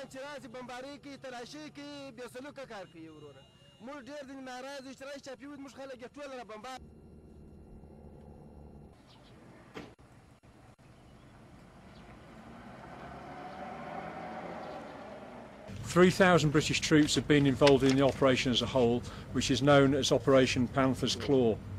طالبان چې راځي بمباري کوي تلاشي کوي بې سلوکه کار کوي وروره موږ ډېر ځینې ناراض یو چې راشي چاپي وي موږ خلک یې ټول را بمبار 3,000 British troops have been involved in the operation as a whole, which is known as Operation Panther's Claw.